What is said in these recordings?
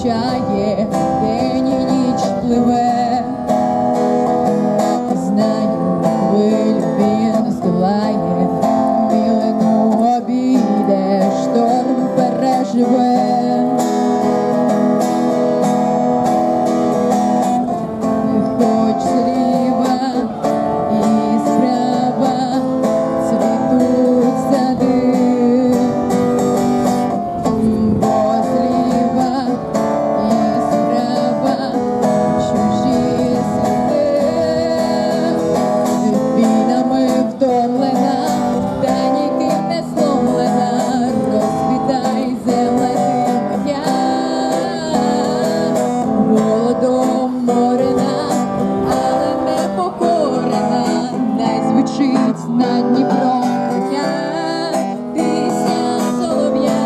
прощає, день і ніч пливе. Знаю, хвилю він здолає, милину обійде, шторм переживе. Хоч зліва і справа цвітуть сади, бо зліва і справа чужі сліди. Війнами втомлена, та ніким не сломлена, розквітай земля ти моя. Голодом морена, але не покорена, не звучить над Дніпром коня пісня солов'я.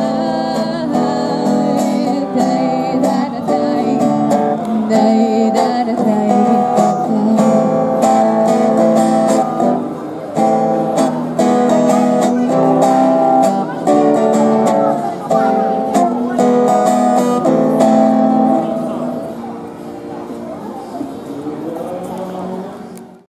Дай-дай-дай, дай-дай-дай.